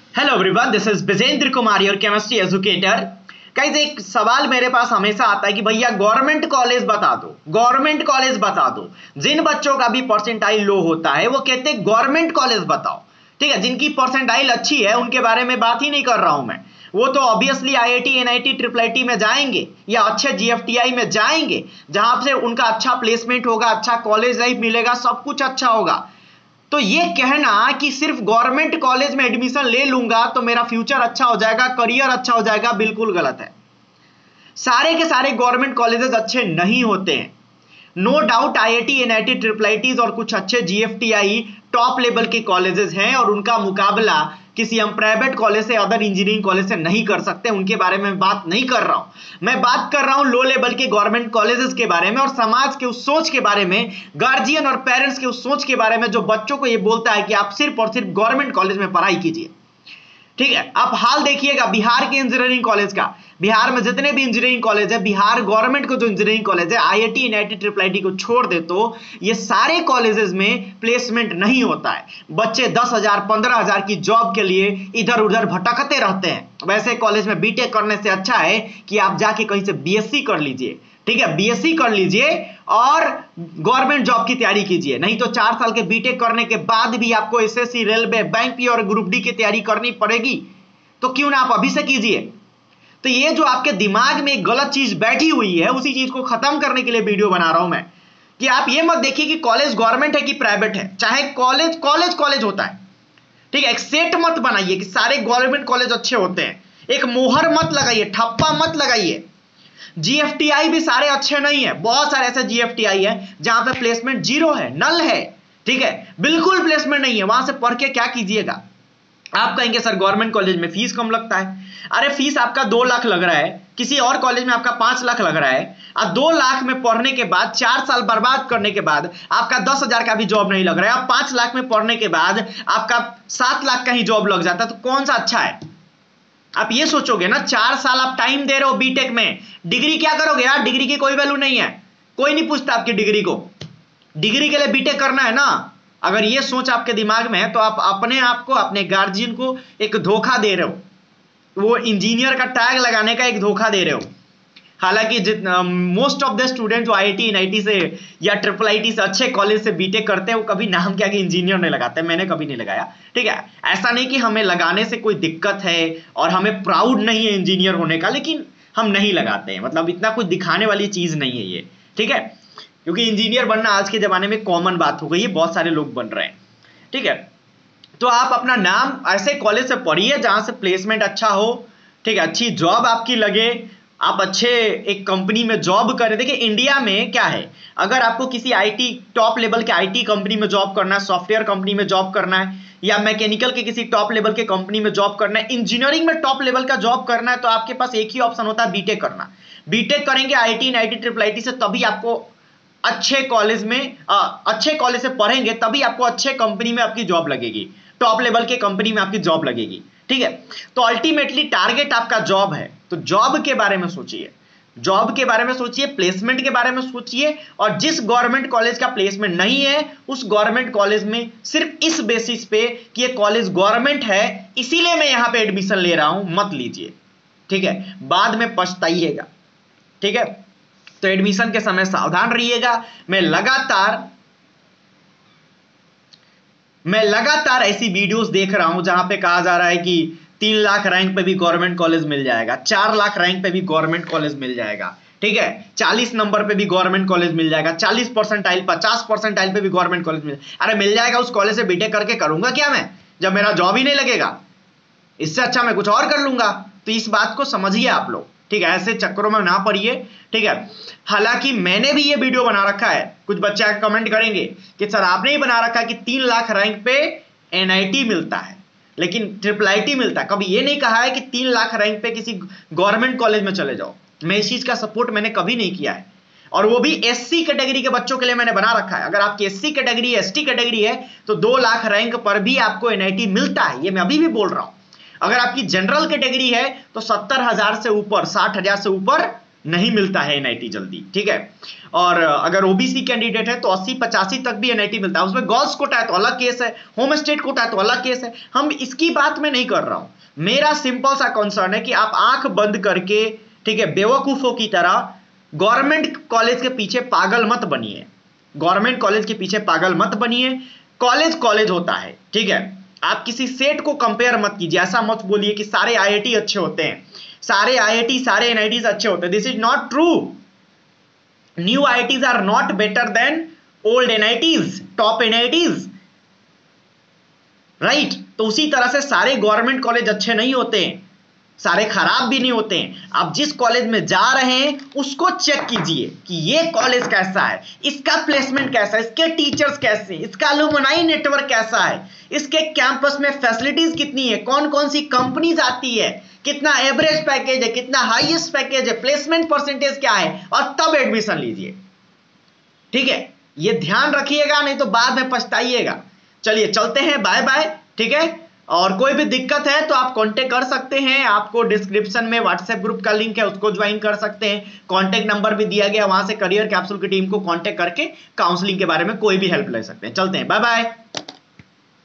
Hello everyone, this is Vijendra Kumar your chemistry educator. Guys, एक सवाल मेरे पास हमेशा आता है कि भैया गवर्नमेंट कॉलेज बता दो, गवर्नमेंट कॉलेज बता दो। जिन बच्चों का भी परसेंटाइल लो होता है वो कहते हैं गवर्नमेंट कॉलेज बताओ। ठीक है, जिनकी परसेंटाइल अच्छी है उनके बारे में बात ही नहीं कर रहा हूं मैं। वो तो obviously IIT, NIT, triple IT में जाएंगे या अच्छे जीएफटीआई में जाएंगे, जहां से उनका अच्छा प्लेसमेंट होगा, अच्छा कॉलेज लाइफ मिलेगा, सब कुछ अच्छा होगा। तो ये कहना कि सिर्फ गवर्नमेंट कॉलेज में एडमिशन ले लूंगा तो मेरा फ्यूचर अच्छा हो जाएगा, करियर अच्छा हो जाएगा, बिल्कुल गलत है। सारे के सारे गवर्नमेंट कॉलेजेस अच्छे नहीं होते हैं। No doubt IIT, NIT, triple ITs और कुछ अच्छे जीएफटीआई टॉप लेवल के कॉलेजेस हैं और उनका मुकाबला किसी हम प्राइवेट कॉलेज से, अदर इंजीनियरिंग कॉलेज से नहीं कर सकते। उनके बारे में बात नहीं कर रहा हूं, मैं बात कर रहा हूं लो लेवल के गवर्नमेंट कॉलेजेस के बारे में और समाज के उस सोच के बारे में, गार्जियन और पेरेंट्स के उस सोच के बारे में जो बच्चों को यह बोलता है कि आप सिर्फ और सिर्फ गवर्नमेंट कॉलेज में पढ़ाई कीजिए। ठीक है, आप हाल देखिएगा बिहार के इंजीनियरिंग कॉलेज का। बिहार में जितने भी इंजीनियरिंग कॉलेज है, बिहार गवर्नमेंट को जो इंजीनियरिंग कॉलेज है, आईआईटी, एनआईटी, ट्रिपल आईटी को छोड़ दे तो ये सारे कॉलेजेस में प्लेसमेंट नहीं होता है। बच्चे 10,000 15,000 की जॉब के लिए इधर उधर भटकते रहते हैं। वैसे कॉलेज में बीटेक करने से अच्छा है कि आप जाके कहीं से बीएससी कर लीजिए। ठीक है, बीएससी कर लीजिए और गवर्नमेंट जॉब की तैयारी कीजिए। नहीं तो 4 साल के बीटेक करने के बाद भी आपको एसएससी, रेलवे, बैंक पी और ग्रुप डी की तैयारी करनी पड़ेगी, तो क्यों ना आप अभी से कीजिए। तो ये जो आपके दिमाग में एक गलत चीज बैठी हुई है, उसी चीज को खत्म करने के लिए वीडियो बना रहा हूं मैं। कि आप ये मत देखिए कि कॉलेज गवर्नमेंट है कि प्राइवेट है, चाहे कॉलेज कॉलेज कॉलेज होता है। ठीक है, एक सेट मत बनाइए कि सारे गवर्नमेंट कॉलेज अच्छे होते हैं। एक मोहर मत लगाइए, ठप्पा मत लगाइए। जीएफटीआई भी सारे अच्छे नहीं है, बहुत सारे ऐसे जीएफटीआई है जहां पे प्लेसमेंट जीरो है, नल है। ठीक है, बिल्कुल प्लेसमेंट नहीं है, वहां से पढ़ के क्या कीजिएगा। आप कहेंगे सर गवर्नमेंट कॉलेज में फीस कम लगता है। अरे फीस आपका 2 लाख लग रहा है, किसी और कॉलेज में आपका 5 लाख लग रहा है। और 2 लाख में पढ़ने के बाद 4 साल बर्बाद करने के बाद आपका 10,000 का भी जॉब नहीं लग रहा है। अब 5 लाख में पढ़ने के बाद आपका 7 लाख का ही जॉब लग जाता है, तो कौन सा अच्छा है। आप ये सोचोगे ना, 4 साल आप टाइम दे रहे हो बीटेक में, डिग्री क्या करोगे यार। डिग्री की कोई वैल्यू नहीं है, कोई नहीं पूछता आपकी डिग्री को। डिग्री के लिए बीटेक करना है ना। अगर ये सोच आपके दिमाग में है तो आप अपने आप को, अपने गार्जियन को एक धोखा दे रहे हो। वो इंजीनियर का टैग लगाने का एक धोखा दे रहे हो। हालांकि मोस्ट ऑफ द स्टूडेंट जो आईआईटी, एनआईटी से या ट्रिपल आईटी से, अच्छे कॉलेज से बीटेक करते हैं, वो कभी नाम क्या कि इंजीनियर नहीं लगाते। मैंने कभी नहीं लगाया। ठीक है, ऐसा नहीं कि हमें लगाने से कोई दिक्कत है और हमें प्राउड नहीं है इंजीनियर होने का, लेकिन हम नहीं लगाते हैं। मतलब इतना कुछ दिखाने वाली चीज नहीं है ये। ठीक है, क्योंकि इंजीनियर बनना आज के जमाने में कॉमन बात हो गई है, बहुत सारे लोग बन रहे हैं। ठीक है, तो आप अपना नाम ऐसे कॉलेज से पढ़िए जहां से प्लेसमेंट अच्छा हो। ठीक है, अच्छी जॉब आपकी लगे, आप अच्छे एक कंपनी में जॉब करें। देखिए इंडिया में क्या है, अगर आपको किसी आईटी, टॉप लेवल के आईटी कंपनी में जॉब करना है, सॉफ्टवेयर कंपनी में जॉब करना है, या मैकेनिकल के किसी टॉप लेवल के कंपनी में जॉब करना है, इंजीनियरिंग में टॉप लेवल का जॉब करना है, तो आपके पास एक ही ऑप्शन होता है, बीटेक करना। बीटेक करेंगे आईटी, एनआईटी, ट्रिपल आईटी से, तभी आपको अच्छे कॉलेज में, अच्छे कॉलेज से पढ़ेंगे तभी आपको अच्छे कंपनी में आपकी जॉब लगेगी, टॉप लेवल के कंपनी में आपकी जॉब लगेगी। ठीक है, तो अल्टीमेटली टारगेट आपका जॉब है, तो जॉब के बारे में सोचिए, जॉब के बारे में सोचिए, प्लेसमेंट के बारे में सोचिए। और जिस गवर्नमेंट कॉलेज का प्लेसमेंट नहीं है, उस गवर्नमेंट कॉलेज में सिर्फ इस बेसिस पे कि ये कॉलेज गवर्नमेंट है इसीलिए मैं यहां पे एडमिशन ले रहा हूं, मत लीजिए। ठीक है, बाद में पछताइएगा। ठीक है, तो एडमिशन के समय सावधान रहिएगा। मैं लगातार ऐसी वीडियोस देख रहा हूं जहां पे कहा जा रहा है कि 3 लाख रैंक पे भी गवर्नमेंट कॉलेज मिल जाएगा, 4 लाख रैंक पे भी गवर्नमेंट कॉलेज मिल जाएगा। ठीक है, 40 नंबर पे भी गवर्नमेंट कॉलेज मिल जाएगा, 40 परसेंटाइल, 50 परसेंटाइल पे भी गवर्नमेंट कॉलेज मिल जाएगा। अरे मिल जाएगा, उस कॉलेज से बीटेक करके करूंगा क्या मैं, जब मेरा जॉब ही नहीं लगेगा। इससे अच्छा मैं कुछ और कर लूंगा। तो इस बात को समझिए आप लोग। ठीक है, ऐसे चक्करों में ना पड़िए। ठीक है, हालांकि मैंने भी ये वीडियो बना रखा है, कुछ बच्चे आके कमेंट करेंगे कि सर आपने ही बना रखा है कि 3 लाख रैंक पे एनआईटी मिलता है लेकिन ट्रिपल आईटी मिलता है। कभी ये नहीं कहा है कि 3 लाख रैंक पे किसी गवर्नमेंट कॉलेज में चले जाओ। मैं इस चीज का सपोर्ट मैंने कभी नहीं किया है, और वो भी एससी कैटेगरी के बच्चों के लिए मैंने बना रखा है। अगर आपकी एससी कैटेगरी, एसटी कैटेगरी है तो 2 लाख रैंक पर भी आपको एनआईटी मिलता है, ये मैं अभी भी बोल रहा हूं। अगर आपकी जनरल कैटेगरी है तो 70,000 से ऊपर, 60,000 से ऊपर नहीं मिलता है एनआईटी जल्दी, ठीक है। और अगर ओबीसी कैंडिडेट है तो 80-85 तक भी एनआईटी मिलता है, उसमें गर्ल्स कोटा है तो अलग केस है, होम स्टेट कोटा है तो अलग केस है। हम इसकी बात में नहीं कर रहा हूं। मेरा सिंपल सा कंसर्न है कि आप आंख बंद करके, ठीक है, बेवकूफों की तरह गवर्नमेंट कॉलेज के पीछे पागल मत बनिए। गवर्नमेंट कॉलेज के पीछे पागल मत बनिए। कॉलेज कॉलेज होता है, ठीक है। आप किसी सेट को कंपेयर मत कीजिए। ऐसा मत बोलिए कि सारे आईआईटी अच्छे होते हैं, सारे आईआईटी सारे एनआईटीज अच्छे होते हैं। This is not true. New IITs are not better than old NITs, top NITs, right. तो उसी तरह से सारे गवर्नमेंट कॉलेज अच्छे नहीं होते हैं, सारे खराब भी नहीं होते हैं। आप जिस कॉलेज में जा रहे हैं उसको चेक कीजिए कि ये कॉलेज कैसा है, इसका प्लेसमेंट कैसा है, इसके टीचर्स कैसे हैं, इसका अलुमनाई नेटवर्क कैसा है, इसके कैंपस में फैसिलिटीज कितनी है, कौन कौन सी कंपनीज आती है, कितना एवरेज पैकेज है, कितना हाईएस्ट पैकेज है, प्लेसमेंट परसेंटेज क्या है, और तब एडमिशन लीजिए, ठीक है। ये ध्यान रखिएगा, नहीं तो बाद में पछताइएगा। चलिए चलते हैं, बाय बाय, ठीक है। और कोई भी दिक्कत है तो आप कांटेक्ट कर सकते हैं। आपको डिस्क्रिप्शन में व्हाट्सएप ग्रुप का लिंक है, उसको ज्वाइन कर सकते हैं। कांटेक्ट नंबर भी दिया गया, वहां से करियर कैप्सूल की टीम को कांटेक्ट करके काउंसलिंग के बारे में कोई भी हेल्प ले सकते हैं। चलते हैं, बाय बाय।